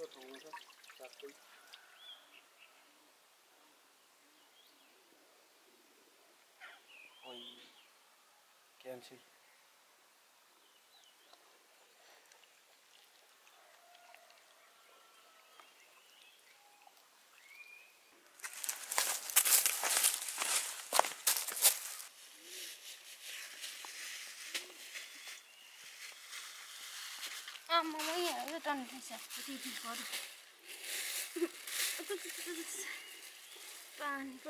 Cancel. Mama यहाँ टन थिन्छ त्यति गरे पानीको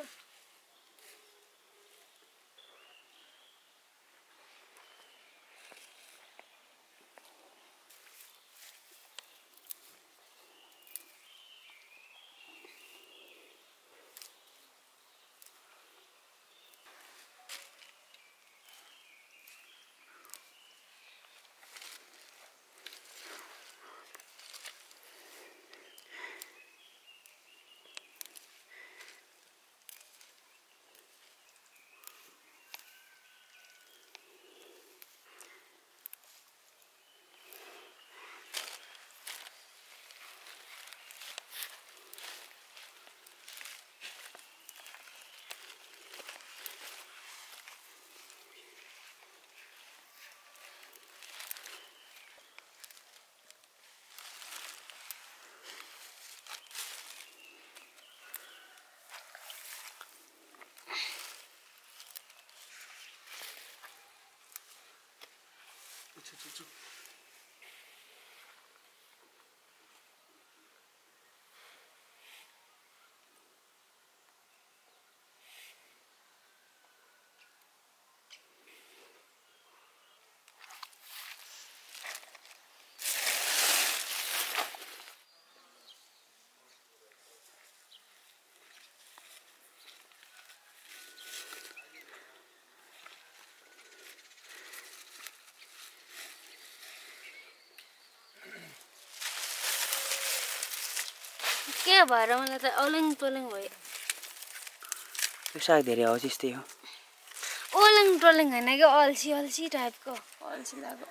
के भएर मलाई त ओलिङ टोलिङ भयो त्यो साग धेरै हो जस्तै हो ओलिङ टोलिङ हैन के अल्छी अल्छी टाइपको अल्छी लाग्यो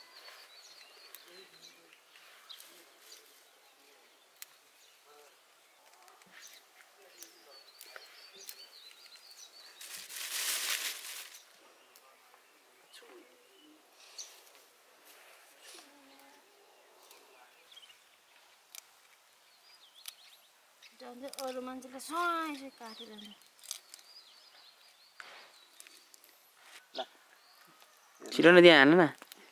जले अरु मान्छेले स्वाई काटिरहन्छ छिटो न त्यहाँ हाल्नु न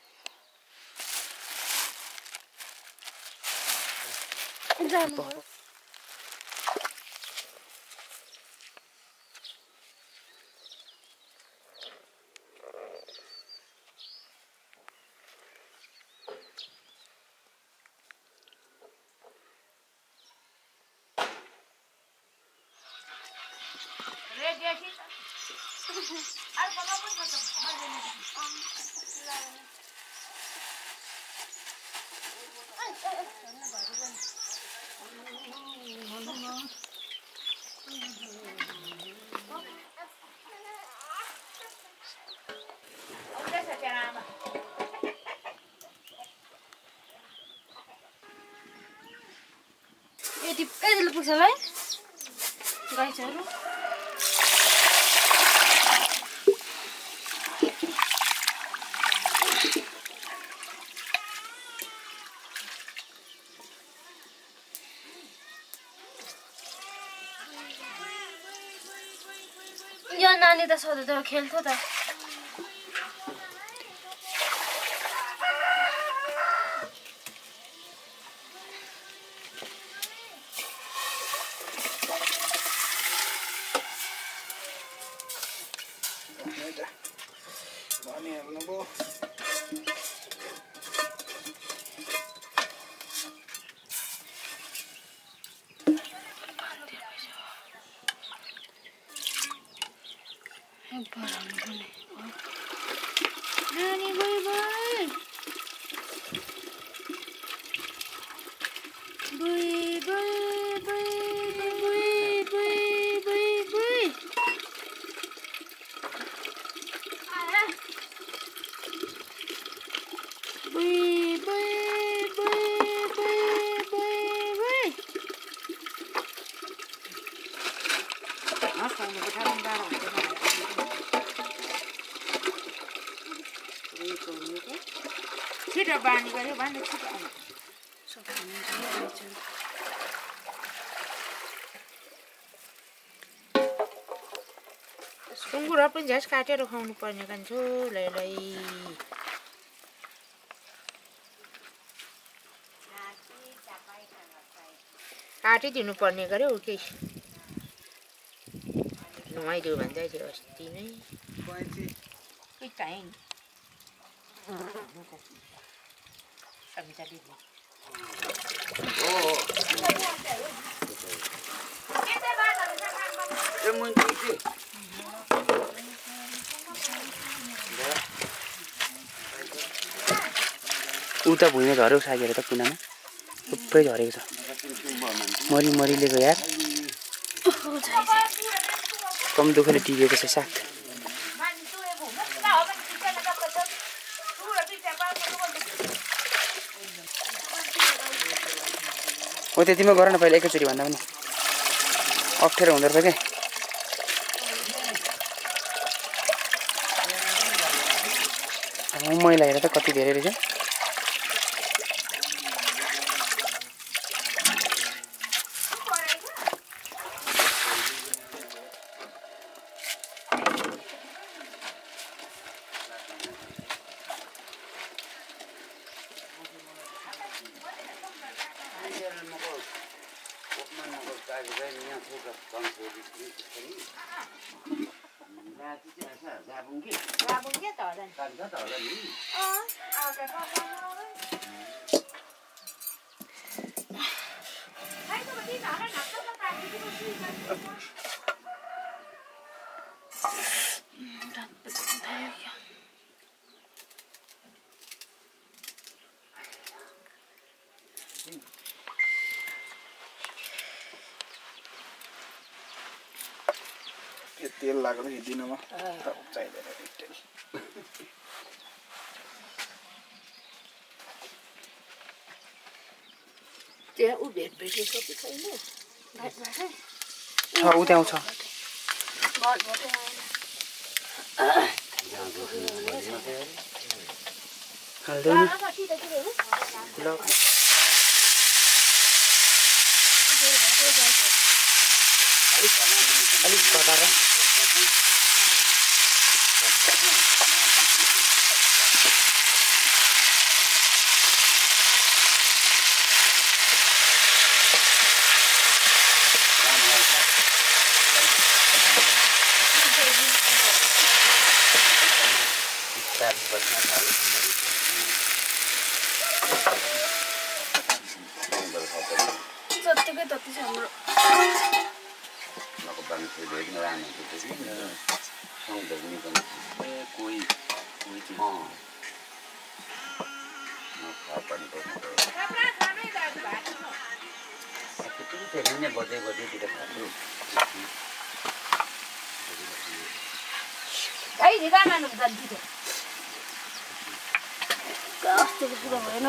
यति यतिले पुग्छ होला है गाइसहरु यो नानी त सधैँ खेल्थ्यो त Nani bye bye. Bye bye bye bye bye bye bye. Bye bye bye bye bye छिटो बानी गऱ्यो भने छिटो आउँछ सुँगुर पनि झ्यास काटेर खुवाउनु पर्ने कान्छो लै काटिदिनु पर्ने गऱ्यो केही नुहाइदियो भन्दै थियो अस्ति नै समिता दिदी उता भुइँमा झऱ्यो सागेर त कुनामा थुप्रै झरेको छ मरिलेको यार कम दुःखले टिपेको छ साग हो त्यतिमा गर न पहिला एकैचोटि भन्दा पनि अप्ठ्यारो हुँदो रहेछ क्या मैला हेर त कति धेरै रहेछ तेल लाग्यो हिँड्दिनमा चाहिँदैन त्यहाँ ऊ भेटिसक्यो छैन छ उता आउँछ हाल्दैन ल अलिक कतार जतिकै तति छ हाम्रो कस्तो कुरा भएन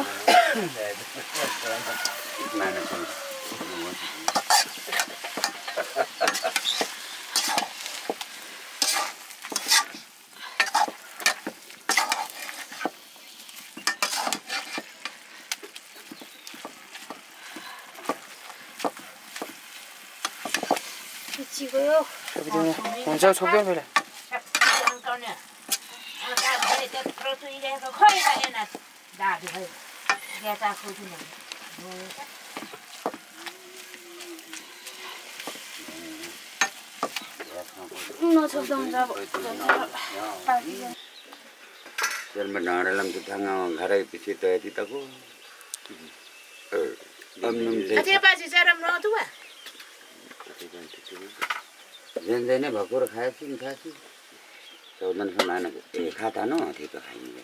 हुन्छ छोप्दैन पहिला नछोप्दा हुन्छ अब Dan menarik kita ngagarai pisi tadi taku. Nanti apa sih cara menurut tu? Jadi bakur khasi khasi. Soalnya sama anak kata no, tidak khaini.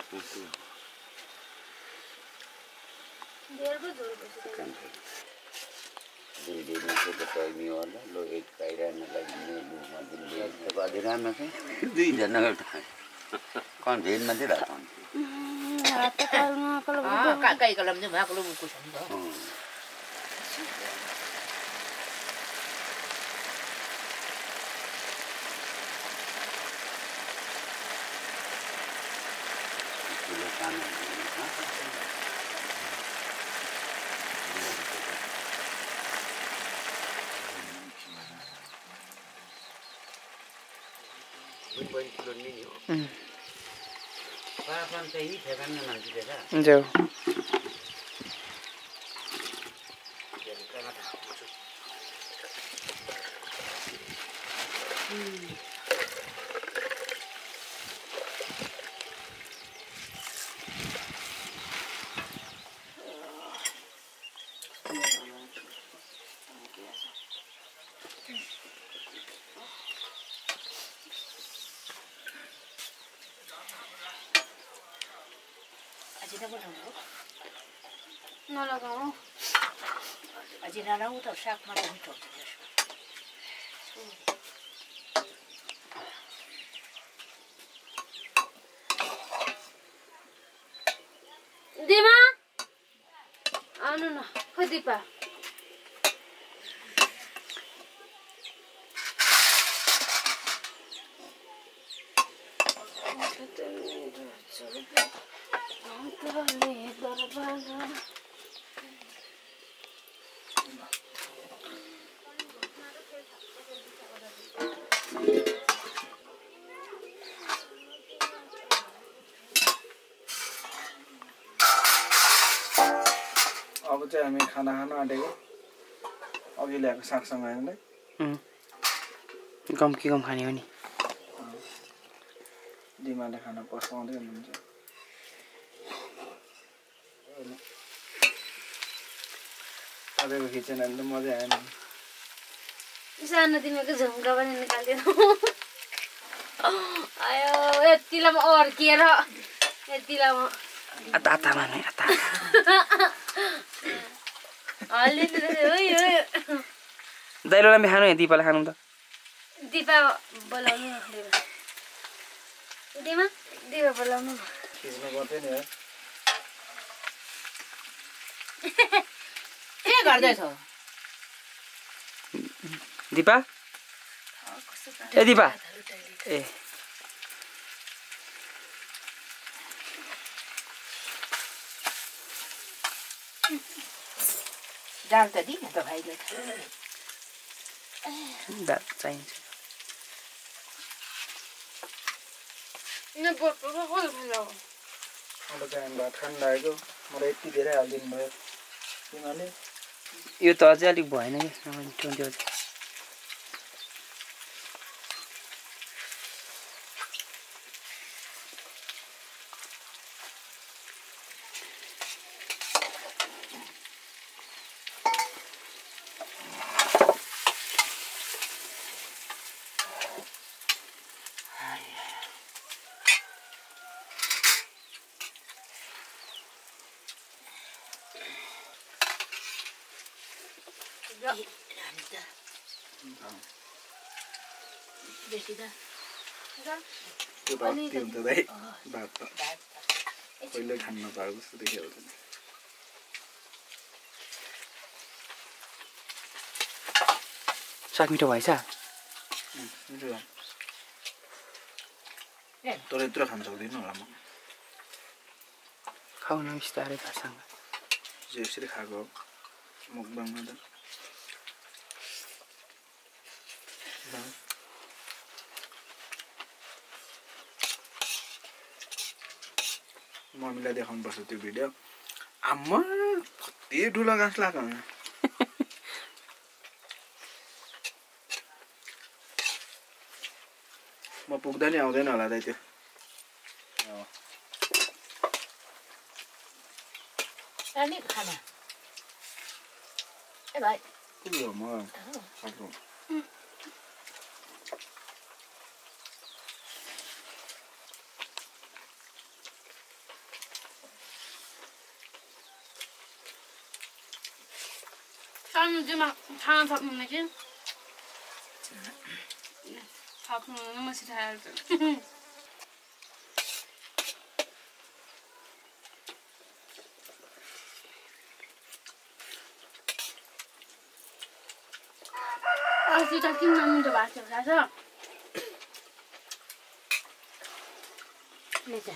Jadi macam kita ini orang, lo ekairan lagi ni bukan dia. Sebab dia ramai sih, dia jangan ada. Kan dia nanti datang. Kakak kalau macam apa kalau buku sama. बहिनी ठुलो नि हो पापन चाहिँ ठेगानमा मान्छे देख्छ जाऊ नलगाऊ अझै नलाउ त सागमा त मिठो हुन्छ दिमा आउनु न खै दिपा अब चाहिँ हामी खाना खान आँटेको अघि ल्याएको सागसँग हामीलाई गम के गम खाने हो नि दिमाले खाना पस्काउँदै हुनुहुन्छ तपाईँको किचन अहिले त मजै आएन सानो तिमीको झुम्का पनि निकाल्यो आयो यतिलाई म अर्किएर यतिलाई म आता आता माने आता दाइलोलाई पनि खानु है दिपालाई खानु त दिपा बोलाउनु न दिमा दिपा बोलाउनु न खिच्नु पर्थ्यो नि है के गर्दैछौ दिपा ए दिपा ए जाल त दिनु त भाइले दाल चाहिन्छ अब चाहिँ हामी भात खानु लागेको मलाई यति धेरै हालिदिनु भयो तिमीले यो त अझै अलिक भएन कि मिठो हुन्थ्यो अझै त्यो भात के हुन्छ दाइ भात त कहिले खानु नपाएको जस्तो देखिहाल्छ नि साग मिठो भएछ तर यत्रो खान सक्दिनँ होला म खाउ न बिस्तारै भातसँग यसरी खाएको मुकबाङमा त मम्मीलाई देखाउनु पर्छ त्यो भिडियो आम्मा कति ठुलो घाँस लाग्यो म पुग्दा नि आउँदैन होला दाइ त्यो अनि खाना ए भाइ पुग्यो म खाएको सानो जिमा खाना सक्नुहुन्न कि सक्नुहुन्न म सिकाइहाल्छु अस्ति त किन नमिठो भएको थियो थाहा छ लेजा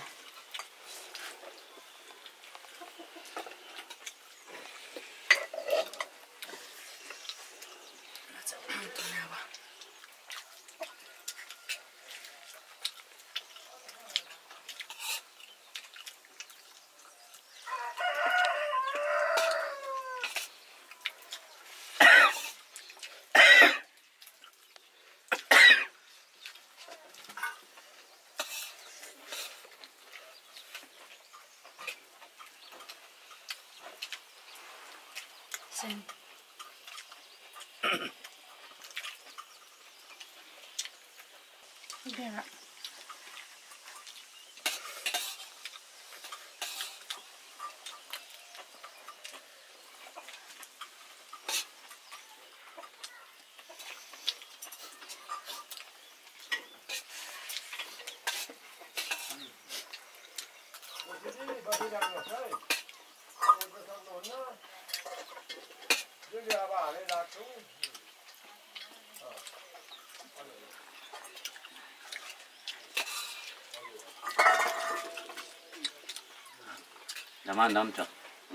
Dam छ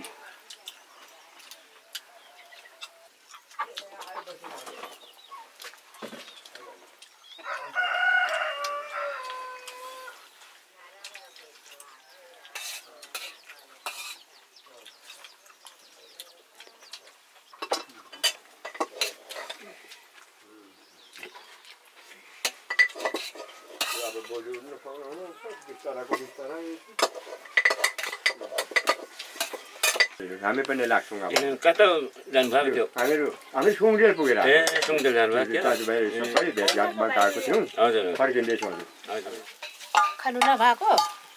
हामी पनि लाग्छौँ अब कता जानुभएको थियो हामी सुङडेल पुगेर ए सुङदेल जानुभएको थियो दाजुभाइ सबै भेटघाटमा गएको थियौँ हजुर फर्किँदैछौँ हजुर खानु नभएको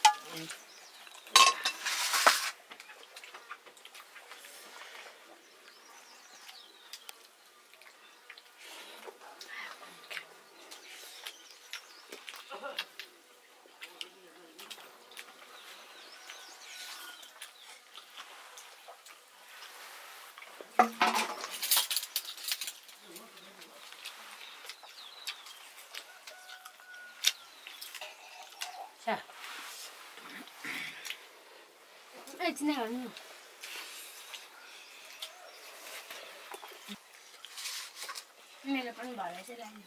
एकछिन गर्नु मेरो पनि भरे चाहिँ लाग्यो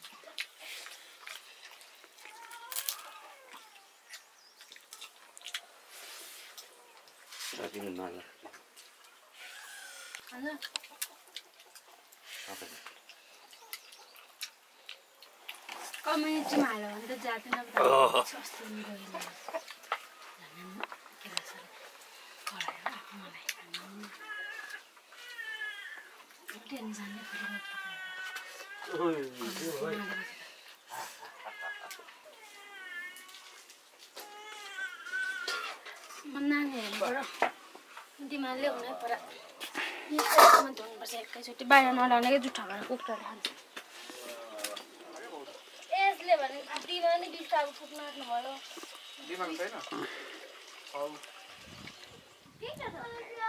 कम्युनिटीमा हाल्यो भने त जाँदैन सस्तो नि गइरहेको नानीहरूबाट दिमागले हुनै पर्यो धुनुपर्छ एकैचोटि बाहिर नलानेकै जुठा भएर कुखुराले खान्छ यसले भने दिमाग नै बिस्तारो फुट्न आँट्नुभयो दिमाग छैन त्यही त